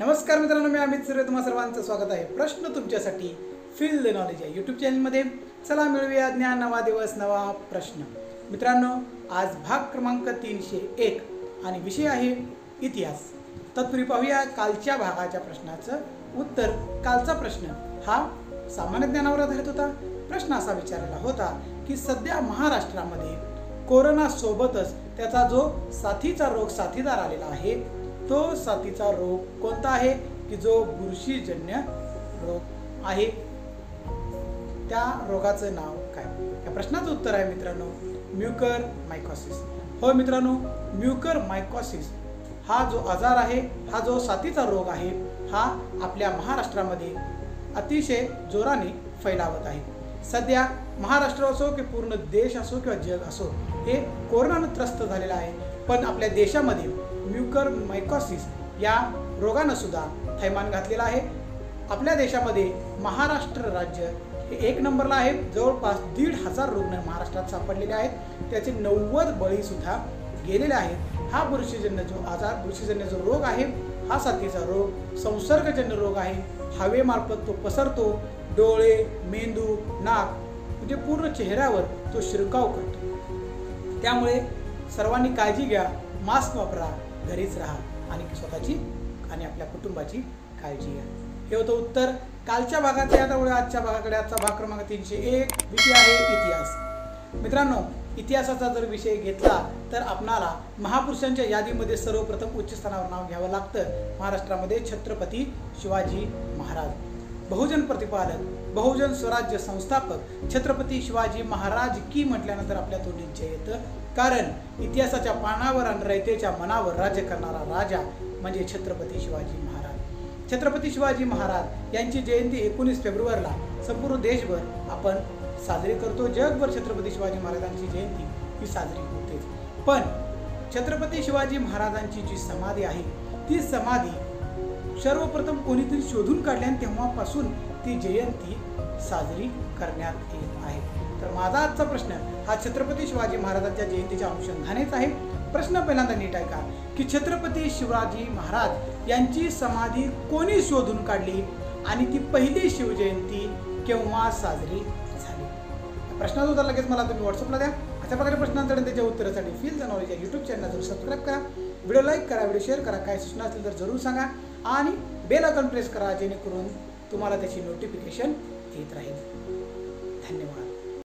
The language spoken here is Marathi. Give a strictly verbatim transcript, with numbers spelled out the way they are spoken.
नमस्कार मित्रांनो, मी अमित सुर्वे, तुम्हा सर्वांचं स्वागत आहे प्रश्न तुमच्यासाठी फील द नॉलेज या यूट्यूब चॅनलमध्ये. चला मिळूया ज्ञान, नवा दिवस नवा प्रश्न. मित्रांनो, आज भाग क्रमांक तीनशे एक आणि विषय आहे इतिहास. तत्पूर्वी पाहूया कालच्या भागाच्या प्रश्नाचं उत्तर. कालचा प्रश्न हा सामान्य ज्ञानावर आधारित होता. प्रश्न असा विचारलेला होता की सध्या महाराष्ट्रामध्ये कोरोना सोबतच त्याचा जो साथीचा रोग साथीदार आलेला आहे, तो साथीचा रोग कोणता आहे की जो बुरशीजन्य रोग आहे. त्या रोगाचं नाव काय? या प्रश्नाचं उत्तर आहे मित्रांनो म्युकर मायकोसिस. हो मित्रांनो, म्युकर मायकोसिस हा जो आजार आहे, हा जो साथीचा रोग आहे, हा आपल्या महाराष्ट्रामध्ये अतिशय जोराने फैलावत आहे. सध्या महाराष्ट्र असो की पूर्ण देश असो किंवा जग असो, हे कोरोनानं त्रस्त झालेलं आहे. पण आपल्या देशामध्ये म्युकर मायकोसिस या रोगानं सुद्धा थैमान घातलेला आहे. आपल्या देशामध्ये महाराष्ट्र राज्य हे एक नंबरला आहे. जवळपास दीड हजार रुग्ण महाराष्ट्रात सापडलेले आहेत. त्याचे नव्वद बळी सुद्धा गेलेले आहेत. हा बुरशीजन्य जो आजार, बुरशीजन्य जो रोग आहे, हा साथीचा रोग संसर्गजन्य रोग आहे. हवेमार्फत तो पसरतो. डोळे, मेंदू, नाक म्हणजे पूर्ण चेहऱ्यावर तो शिरकाव करतो. त्यामुळे सर्वांनी काळजी घ्या, मास्क वापरा, घरीच राहा आणि स्वतःची आणि आपल्या कुटुंबाची काळजी घ्या. हे होतं उत्तर कालच्या भागात. आता आजच्या भागाकडे. आजचा भाग क्रमांक तीनशे एक विषय आहे इतिहास. मित्रांनो, इतिहासाचा जर विषय घेतला तर आपणाला महापुरुषांच्या यादीमध्ये सर्वप्रथम उच्च स्थानावर नाव घ्यावं लागतं. महाराष्ट्रामध्ये छत्रपती शिवाजी महाराज, बहुजन प्रतिपादक, बहुजन स्वराज्य संस्थापक छत्रपती शिवाजी महाराज की म्हटल्यानंतर आपल्या तोंडी येतं. कारण इतिहासाच्या पानावर आणि रयतेच्या मनावर राज्य करणारा राजा म्हणजे छत्रपती शिवाजी महाराज. छत्रपती शिवाजी महाराज यांची जयंती एकोणीस फेब्रुवारीला संपूर्ण देशभर आपण साजरी करतो. जगभर छत्रपती शिवाजी महाराजांची जयंती ही साजरी होतेच. पण छत्रपती शिवाजी महाराजांची जी समाधी आहे, ती समाधी सर्वप्रथम कोणीतरी शोधून काढली आणि तेव्हापासून ती जयंती साजरी करण्यात येत आहे. तर माझा आजचा प्रश्न हा छत्रपती शिवाजी महाराजांच्या जयंतीच्या अनुषंगानेच आहे. प्रश्न पहिल्यांदा नीट आहे का की छत्रपती शिवाजी महाराज यांची समाधी कोणी शोधून काढली आणि ती पहिली शिवजयंती केव्हा साजरी झाली? प्रश्नाचं उत्तर लगेच मला तुम्ही व्हॉट्सअपला द्या. अशा प्रकारे प्रश्नांकडे त्याच्या उत्तरासाठी फील द नॉलेज या यूट्यूब चॅनलला जरूर सबस्क्राईब करा, व्हिडिओ लाईक करा, व्हिडिओ शेअर करा. काय सूचना असतील तर जरूर सांगा आणि बेल आयकॉन प्रेस करा, जेणेकरून तुम्हाला त्याची नोटिफिकेशन येत राहील. धन्यवाद.